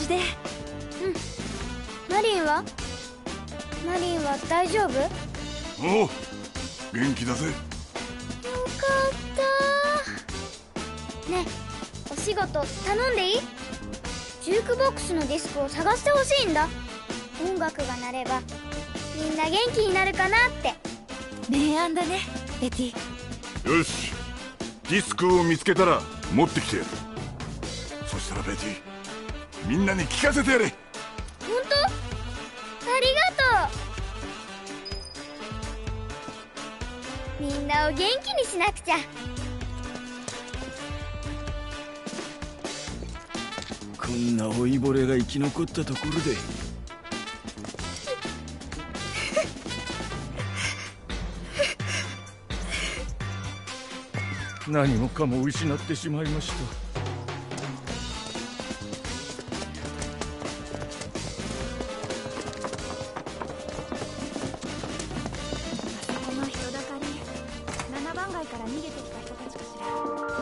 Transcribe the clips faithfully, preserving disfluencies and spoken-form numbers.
じで。うん。 マリンはマリンは大丈夫？ おう、元気だぜ。 よかったね。え、お仕事頼んでいい？ジュークボックスのディスクを探してほしいんだ。音楽が鳴ればみんな元気になるかなって。 明暗だね、ベティ。 よし、ディスクを見つけたら持ってきてやる。そしたらベティ、みんなに聞かせてやれ。 本当？ありがとう。みんなを元気にしなくちゃ。 こんな老いぼれが生き残ったところで何もかも失ってしまいました。 この人だかり、ななばん街から逃げてきた人たちかしら。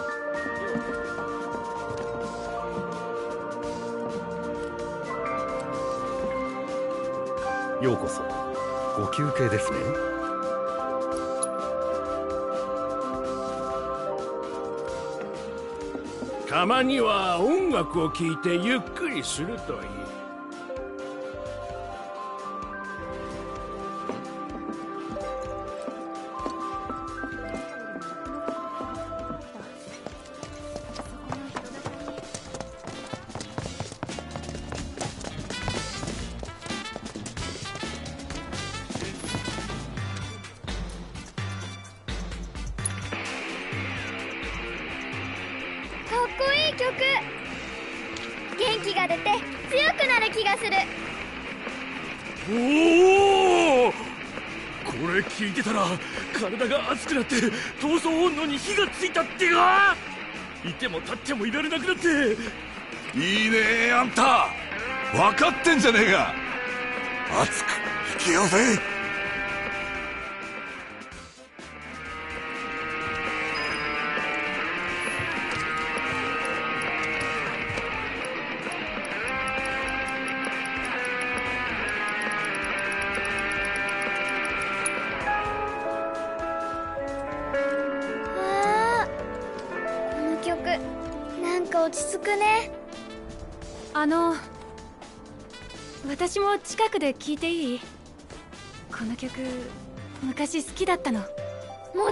ようこそ。ご休憩ですね。 たまには音楽を聴いてゆっくりするといい。 元気が出て強くなる気がする。 おお、これ聞いてたら体が熱くなって闘争本能に火がついたってか。いても立ってもいられなくなって。 いいねあんた、分かってんじゃねえか。熱く引きよせ。 落ち着くね。 あの私も近くで聴いていい？この曲昔好きだったの。もちろん。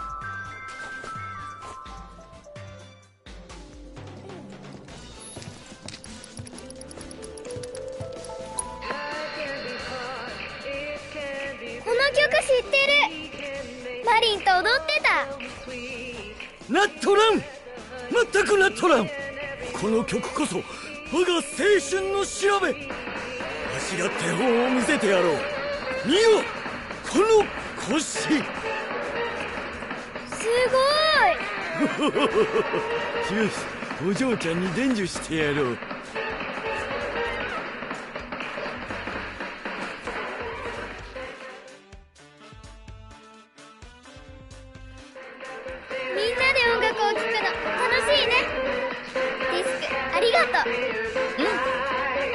この曲知ってる。マリンと踊ってた。なっとらん、全くなっとらん。この曲こそ我が青春の調べ。わしが手本を見せてやろう。見よ、この腰。すごい。 よし、お嬢ちゃんに伝授してやろう。 みんなで音楽を聴くの楽しいね。ディスクありがとう。 うん、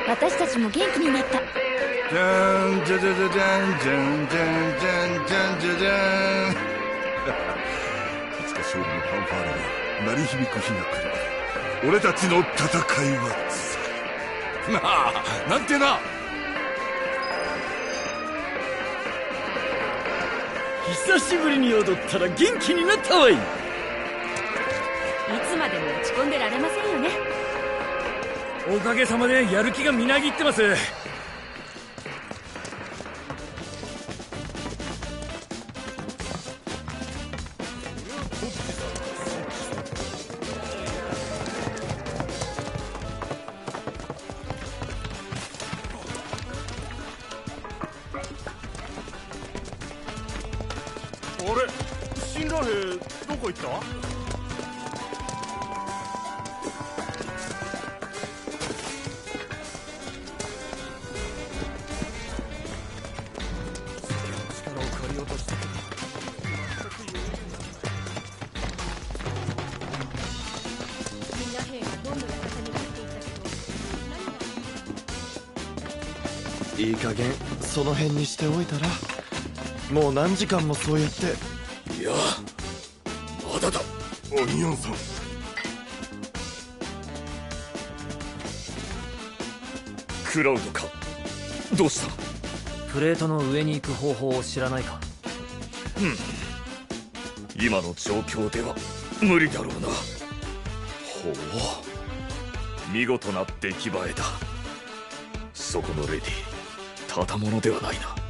私たちも元気になった。 じゃんじゃじゃじゃじゃんじゃんじゃんじゃんじゃんじゃんじゃじゃん。いつか勝利のファンファーレが鳴り響く日が来る。俺たちの戦いは続く。なあ、なんてな。 久しぶりに踊ったら元気になったわい。いつまでも落ち込んでられませんよね。 おかげさまでやる気がみなぎってます。 あれ、死んだ兵どこ行った？ みんな兵がどんどん中に入っていったけど、何がいい加減その辺にしておいたら。もう何時間もそうやって。 いやまだだ。オニオンさん、クラウドか。どうした？ プレートの上に行く方法を知らないか？ うん、今の状況では無理だろうな。ほう、見事な出来栄えだ。そこのレディ、ただものではないな。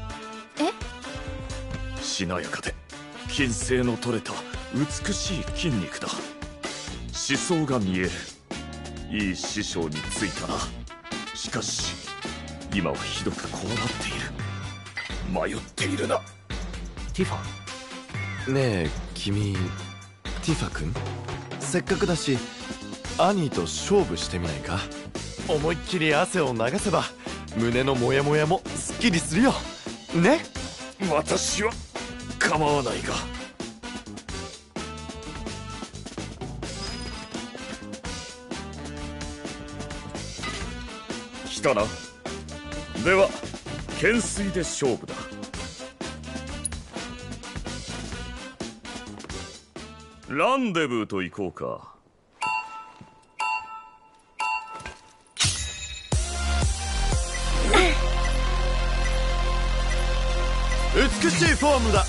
え？ しなやかで筋性の取れた美しい筋肉だ。思想が見える。いい師匠についたな。しかし今はひどくこわばっている。迷っているな。 ティファ。 ねえ君、ティファ君、せっかくだしアニーと勝負してみないか？思いっきり汗を流せば胸のモヤモヤもすっきりするよね。 私は構わないが。来たな。では懸垂で勝負だ。ランデブーと行こうか。 美しいフォームだ。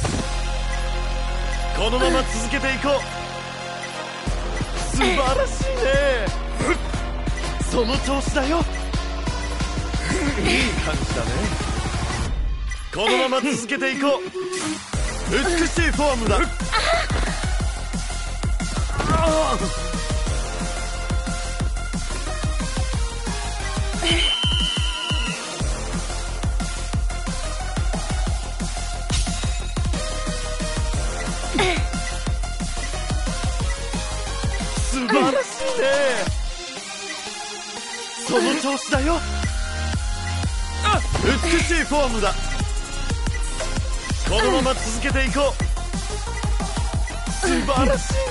このまま続けていこう。素晴らしいね。その調子だよ。いい感じだね。このまま続けていこう。美しいフォームだ。素晴らしいね。その調子だよ。美しいフォームだ。このまま続けていこう。素晴らし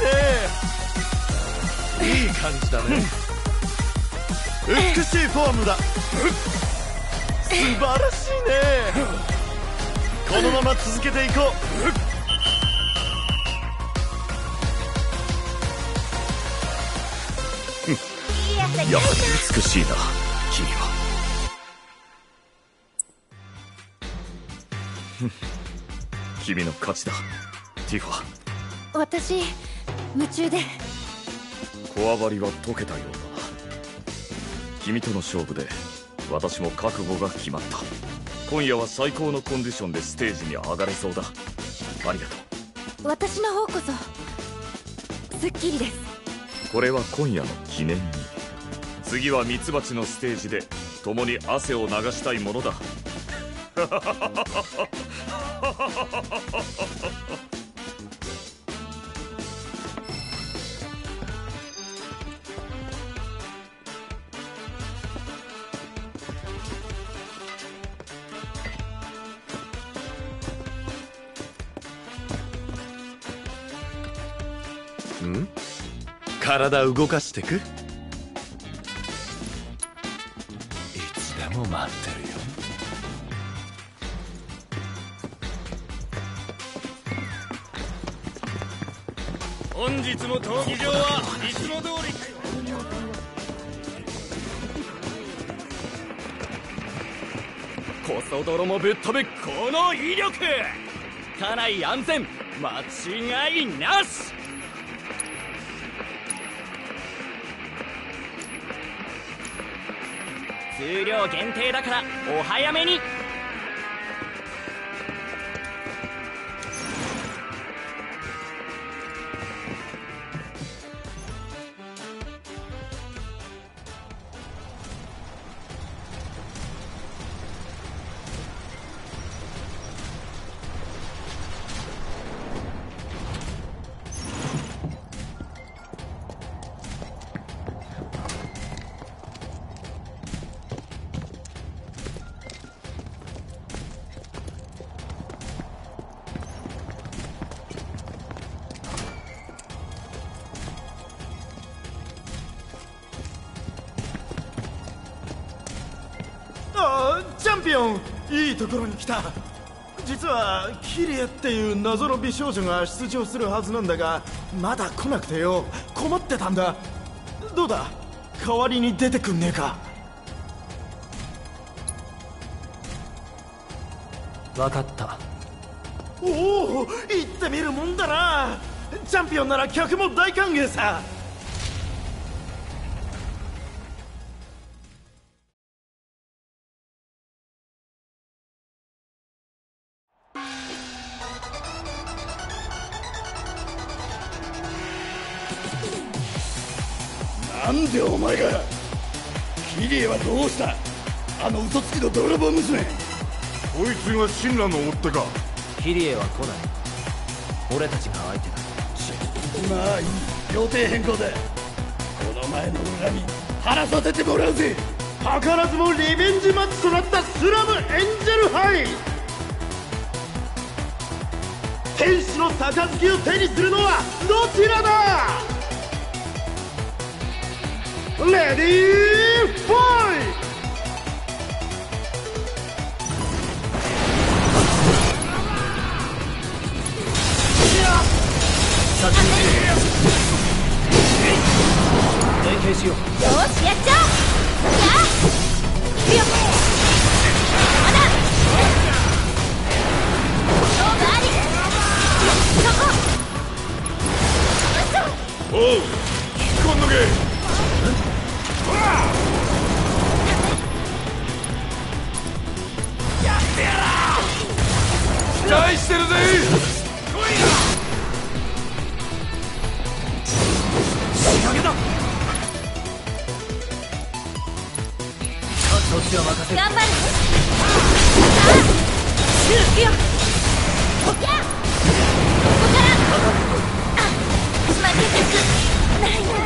いね。いい感じだね。美しいフォームだ。素晴らしいね。このまま続けていこう。 やはり美しいな君は。君の勝ちだティファ。 私夢中で。 こわばりは解けたようだな。君との勝負で私も覚悟が決まった。今夜は最高のコンディションでステージに上がれそうだ。ありがとう。私の方こそすっきりです。 これは今夜の記念に。次はミツバチのステージで共に汗を流したいものだ。 ん？体動かしてく？いつでも待ってるよ。 本日の闘技場はいつも通りかよ。 コソ泥もぶっ飛ぶこの威力。家内安全間違いなし。数量限定だからお早めに。 ピオン、いいところに来た。実はキリエっていう謎の美少女が出場するはずなんだが、まだ来なくてよ、困ってたんだ。どうだ、代わりに出てくんねえか。 分かった。 おお、行ってみるもんだな。チャンピオンなら客も大歓迎さ。 なんでお前が。キリエはどうした。あの嘘つきの泥棒娘。 こいつが神羅の追っ手か。 キリエは来ない。俺たちが相手だ。 まあいい、予定変更だ。この前の恨み晴らさせてもらうぜ。 図らずもリベンジマッチとなったスラムエンジェル杯。天使の杯を手にするのはどちらだ。レディーファイト。 連携しよう。 よしやっちゃおう。やあ行くよ。まだ勝負あり。そこ。 おう、引き込んどけ。 やってやらー。期待してるぜ。 来いよ。仕掛けだ。 そっちは任せる。 頑張る。さあ行くよ。やここから負けたくないの。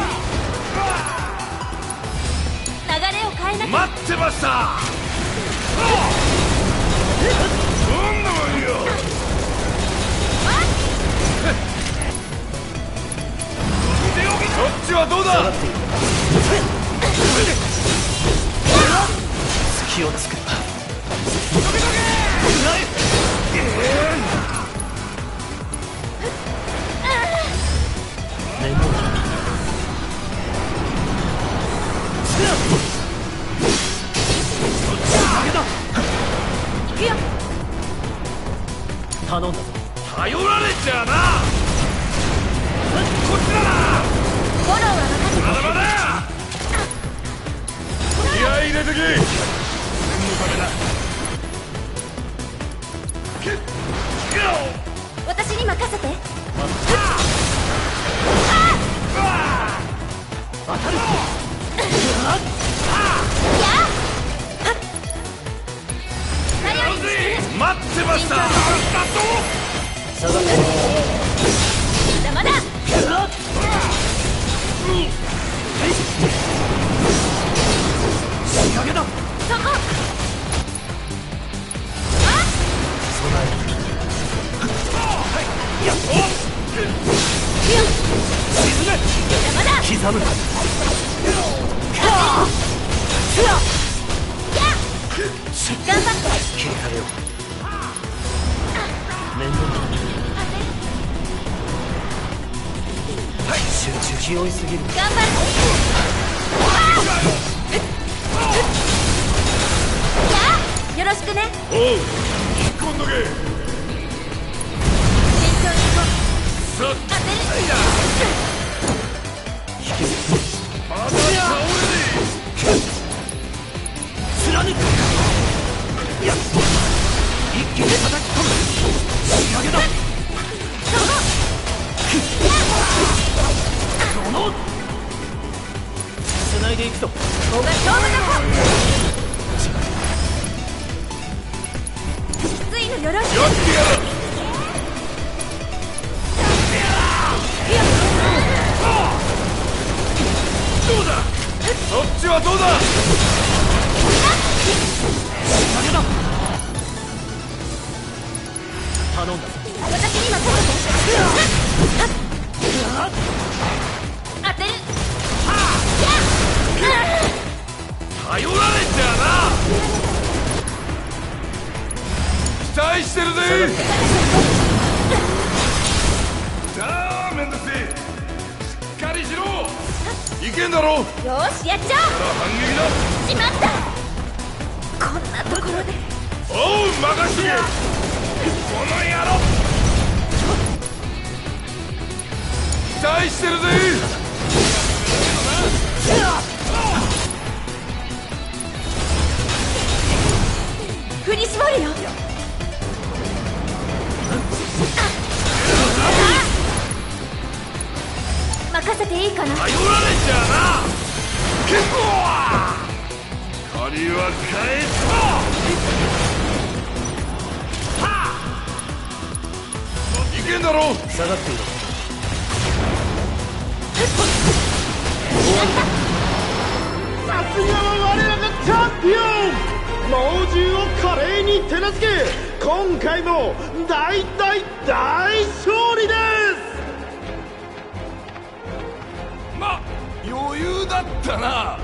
流れを変えなきゃ。 待ってました。どんなもんよ。そっちはどうだ。 隙を作った。面倒だ。 行くよ。 頼んだぞ。 頼られちゃあな。こっちだな。 フォローは任せて。 まだまだ。気合い入れてけ。念のためだ。 私に任せて。 当たる。 待ってました。 下がって。 まだまだ。 仕掛けだ。 そこ。 備える。やっほっ。沈め。 まだ。 刻む。 頑張って。 切り替えよう。面倒だ。集中気負いすぎる。 頑張る。よろしくね。 おう、引っ込んどけ。 慎重に行こう。 さっ当てる。 引きまだ倒れねえ。貫く。やっ一気に叩き込む。仕掛けだ。その繋いでいくと。 ここが勝負どこ。きついのよろしく。 やってやる。どうだ。そっちはどうだ。 仕掛けだ。頼んだ。 私に任せて。当てる。 頼られちゃあな。 待してるぜ。さあめんどくせえ。しっかりしろ。いけんだろ。 よしやっちゃ反撃だ。 おう。しまった。こんなところで。 おう任してや。この野郎。期待してるぜ。 振り絞るよ。任せていいかな。頼られちゃな。結構借りは返すぞ。いけんだろ。 下がっていろ。 さすがは我らがチャンピオン。猛獣を華麗に手なずけ、今回も大大大勝利です。 ま、余裕だったな。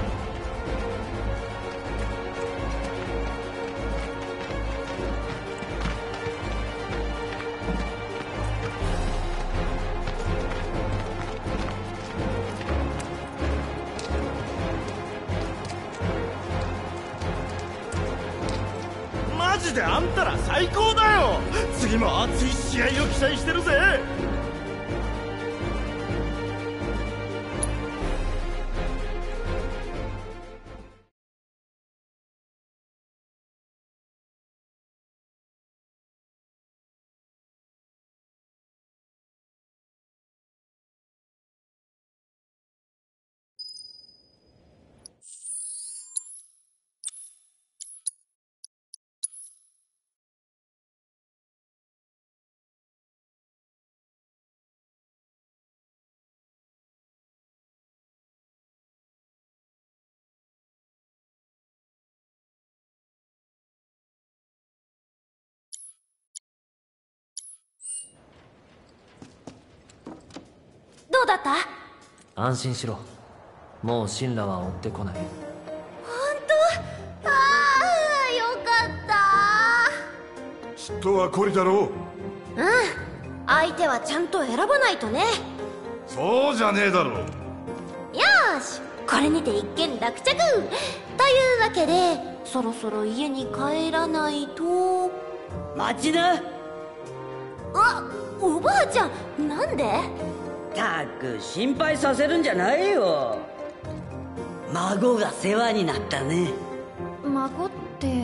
マジであんたら最高だよ。次も熱い試合を期待してるぜ。 どうだった？ 安心しろ。もう神羅は追ってこない。 本当？ああ、よかった。 きっとはこれだろう。 うん、相手はちゃんと選ばないとね。 そうじゃねえだろう。 よーし、これにて一件落着というわけで、そろそろ家に帰らないと。 待ちな。 あ、おばあちゃん、なんで？ たく心配させるんじゃないよ。孫が世話になったね。 孫って？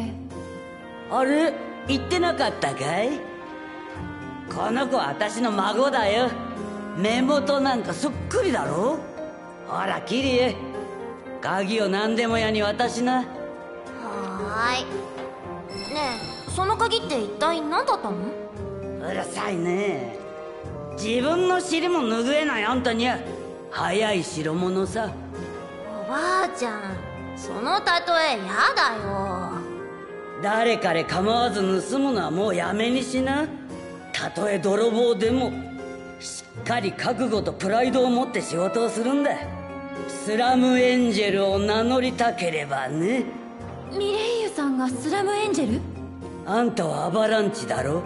あれ言ってなかったかい？この子は私の孫だよ。目元なんかそっくりだろ。ほらキリエ、鍵を何でも屋に渡しな。 はーい。ねえ、その鍵って一体何だったの？ うるさいね。自分の尻も拭えないあんたには早い代物さ。 おばあちゃん、その例えやだよ。 誰彼構わず盗むのはもうやめにしな。たとえ泥棒でもしっかり覚悟とプライドを持って仕事をするんだ。スラムエンジェルを名乗りたければね。 ミレイユさんがスラムエンジェル？ あんたはアバランチだろ。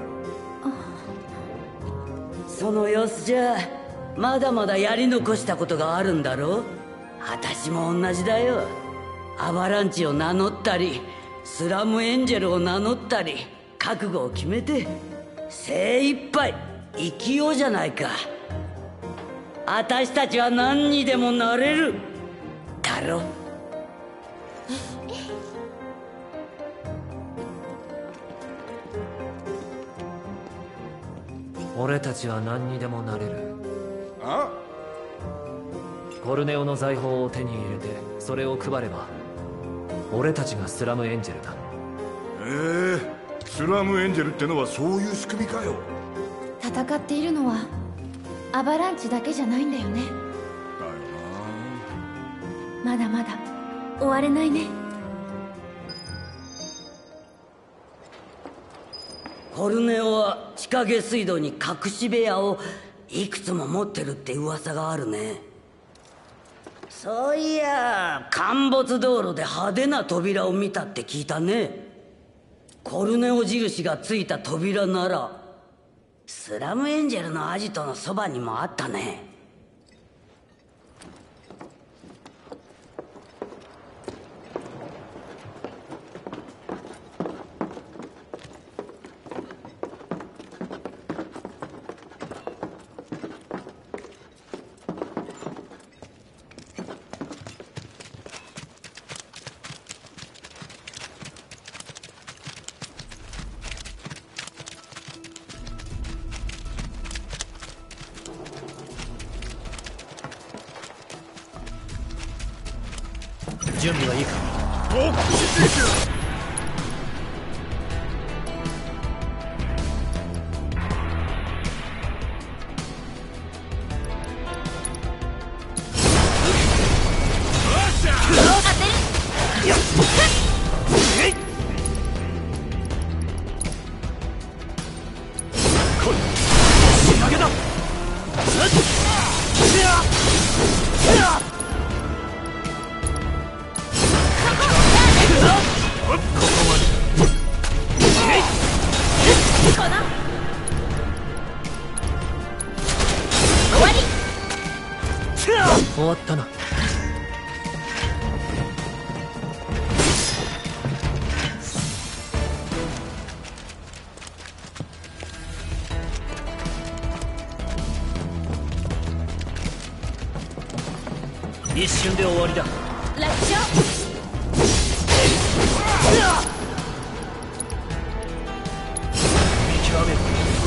その様子じゃまだまだやり残したことがあるんだろ。私も同じだよ。アバランチを名乗ったりスラムエンジェルを名乗ったり覚悟を決めて精一杯生きようじゃないか。私たちは何にでもなれるだろ。 俺たちは何にでもなれる。 あ？ コルネオの財宝を手に入れてそれを配れば俺たちがスラムエンジェルだ。 ええー、スラムエンジェルってのはそういう仕組みかよ。 戦っているのはアバランチだけじゃないんだよね。 だよな。まだまだ終われないね。 コルネオは地下下水道に隠し部屋をいくつも持ってるって噂があるね。そういや陥没道路で派手な扉を見たって聞いたね。 コルネオ印がついた扉ならスラムエンジェルのアジトのそばにもあったね。 準備はいいか？ おっ終わったな。一瞬で終わりだ。 楽勝。 見極める。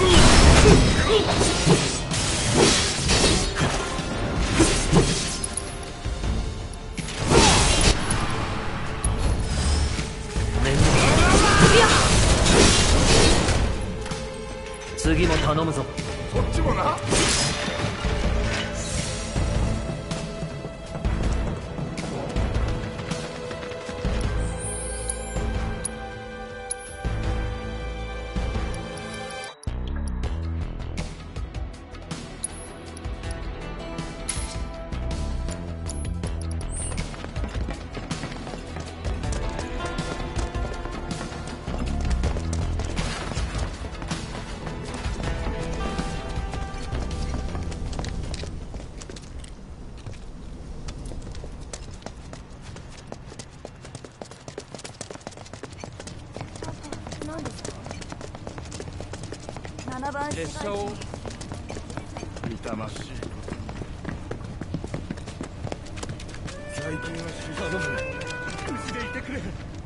次も頼むぞ。 そっちもな。 列車を痛ましい。 最近は頼む。無事でいてくれ。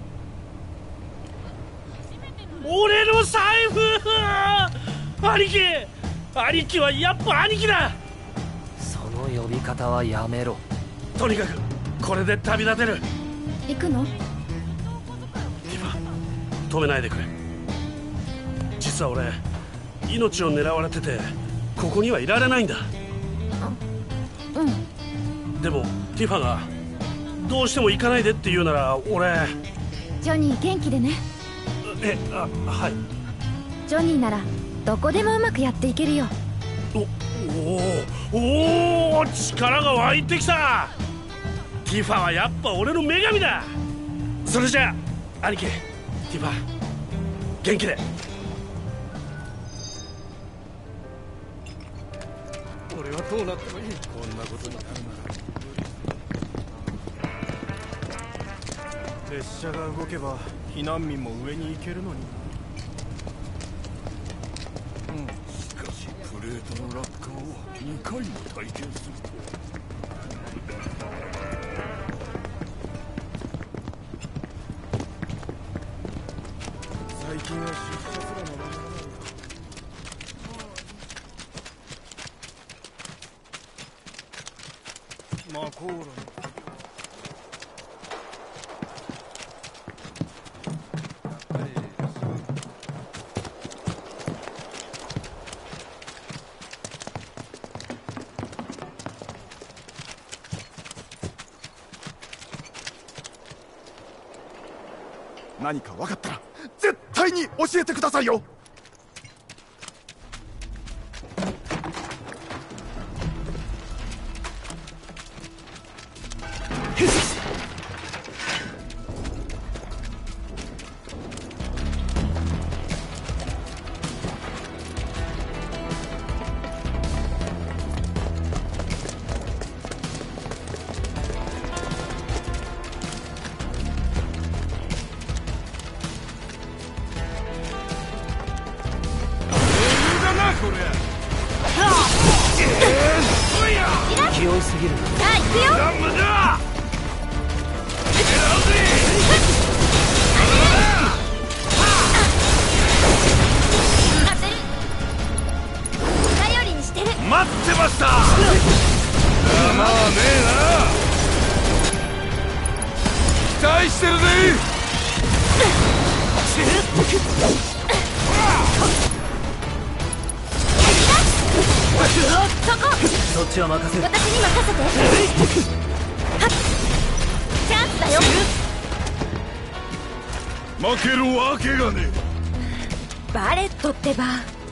俺の財布兄貴兄貴はやっぱ兄貴だ。 その呼び方はやめろ。 とにかくこれで旅立てる。 行くの？ ティファ止めないでくれ。実は俺命を狙われててここにはいられないんだ。 うん。 でもティファがどうしても行かないでって言うなら俺。 ジョニー元気でね。 え、あ、はい。 ジョニーならどこでもうまくやっていけるよ。 お、おー、おー、力が湧いてきた。ティファはやっぱ俺の女神だ。それじゃあ兄貴、ティファ元気で。 俺はどうなってもいい。こんなことになるなら。列車が動けば避難民も上に行けるのに。 うん、しかしプレートの落下をにかいも体験するとは。 最近は出社すらもままならない。マコーラの何か分かったら絶対に教えてくださいよ。 こりゃ。 勢いすぎるな。 さあ行くよ。 無駄。 当てる。頼りにしてる。 待ってました。まあねえな。期待してるぜ。 そこ。 そっちは任せる。 私に任せて。チャンスだよ。 負けるわけがねえ。バレットってば。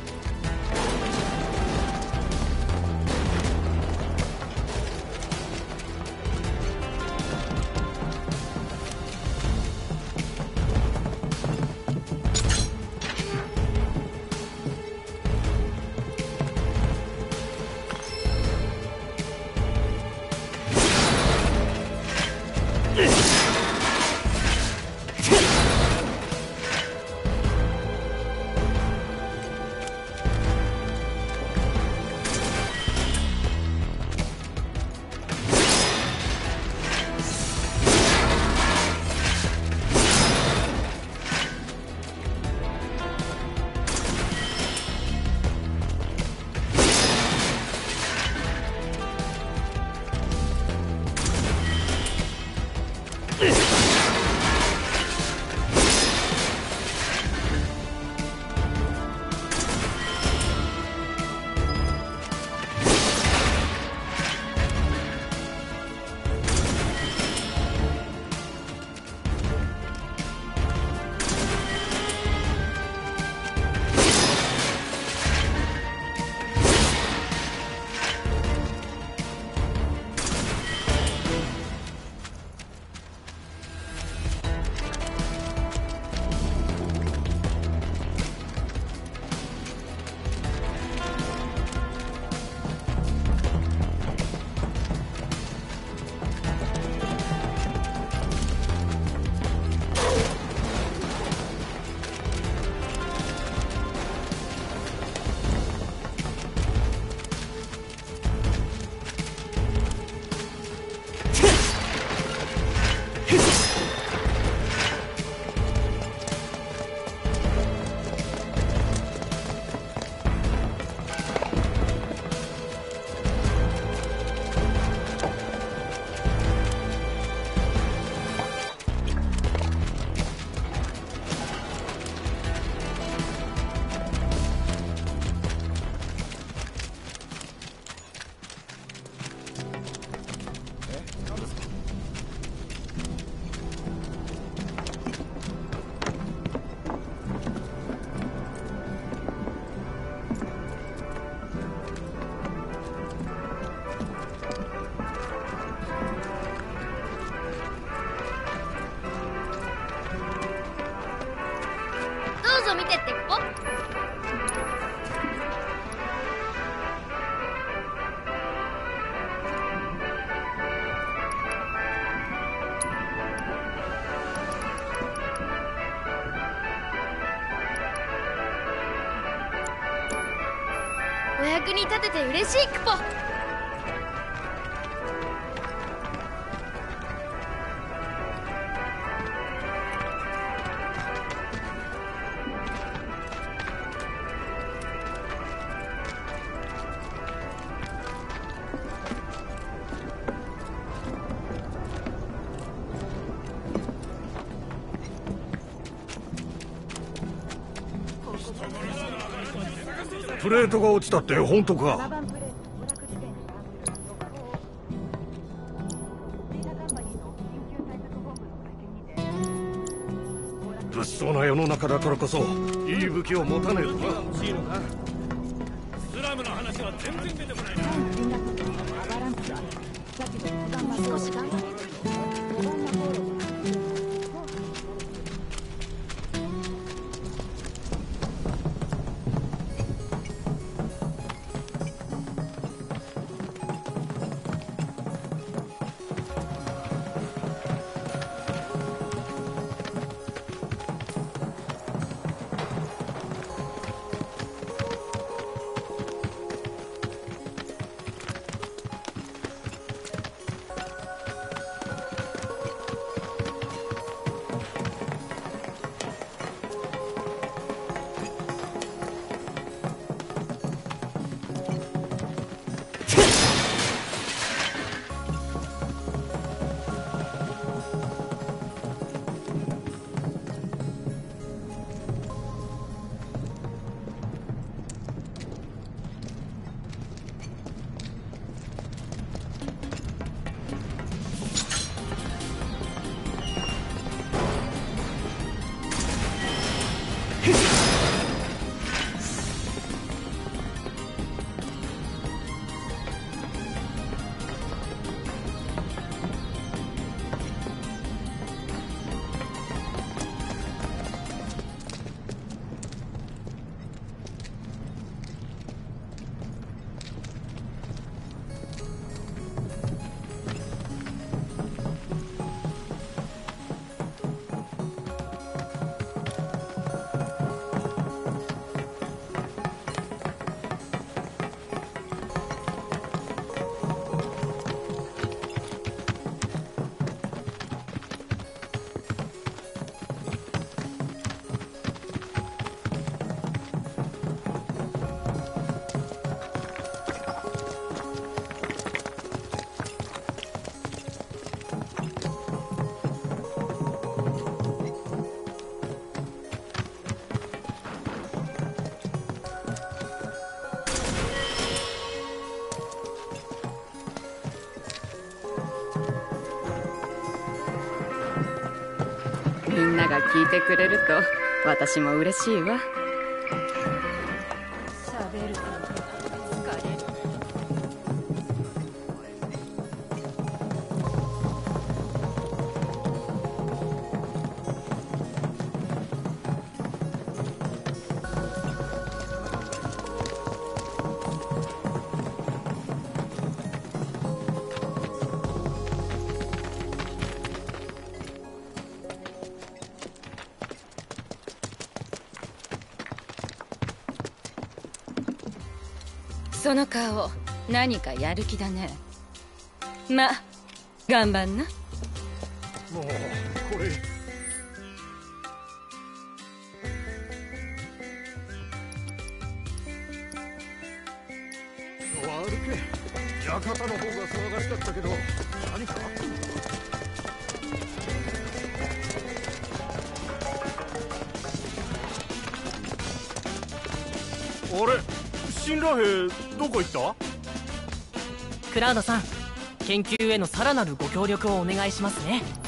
見てってポ。お役に立てて嬉しいクポ。 プレートが落ちたって本当か？物騒な世の中だからこそいい武器を持たねえとな。欲しいのか？スラムの話は全然出てこないな。 少し頑張れ。 なが聞いてくれると私も嬉しいわ。 喋るから疲れる。 その顔、何かやる気だね。ま、頑張んな。 もうこれ悪け、館の方が騒がしかったけど何かあったのか。あれ、神羅兵どこ行った？ クラウドさん、研究へのさらなるご協力をお願いしますね。